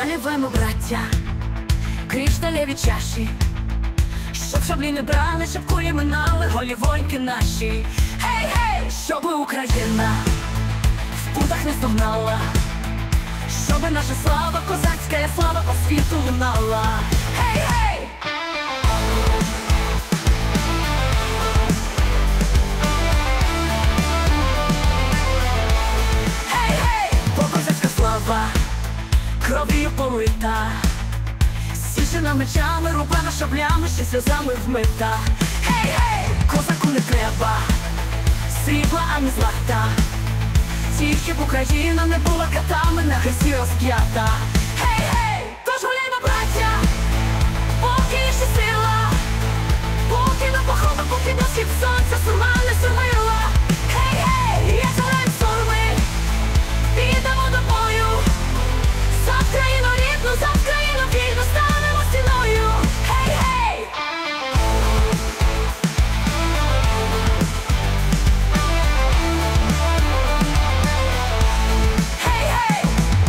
Наливаємо, браття, кришталеві чаші, щоб шаблі не брали, щоб кулі минали, голі воїнки наші. Гей, гей, щоби Україна в путах не стогнала, щоби наша слава, козацька слава по світу лунала. Гей, гей! Гей, гей! Бо козацька слава кров'ю полита, січена мечами, рубана шаблями, ще сльозами вмита. Гей, гей! Козаку не треба срібла, ані злата, тільки б Україна не була катами на хресті розп'ята. Гей, гей! Тож гуляймо, браття, поки є ще сила, поки на походу, поки до схід сонця сурма не сурмила. Гей, гей! Як згорають сурми, підемо до бою, за країну рідну, за країну вільну станемо стіною. Гей, гей! Гей, гей!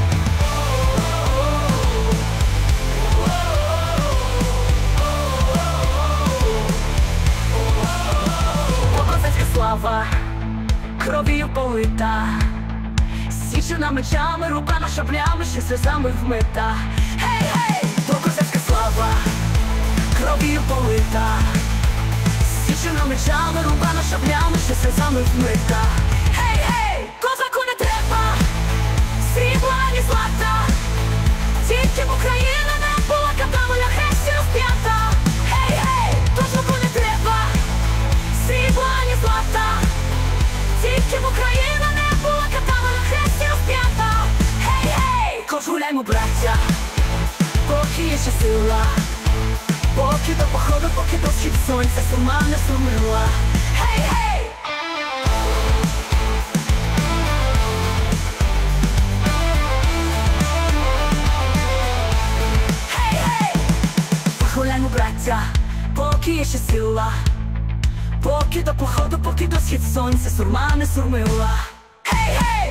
Козацька слава кров'ю полита, січена мечами, рубана шаблями, ще сльозами вмита. Гей, гей! То козацька слава кров'ю полита, січена мечами, рубана шаблями, ще сльозами вмита. Гей, гей! Козаку не треба срібла, ані злата, тільки б Україна не була катами на хресті розп'ята. Гей, гей! Козаку не треба срібла, ані злата, тільки б Україна не була катами на хресті розп'ята. Гей, гей! Тож гуляймо, браття, поки є ще сила, поки до походу, поки до схід сонця сурма не сурмила. Гей, гей! Гей, гей! Гуляймо, браття, поки є ще сила, поки до походу, поки до схід сонця сурма не сурмила. Гей, гей!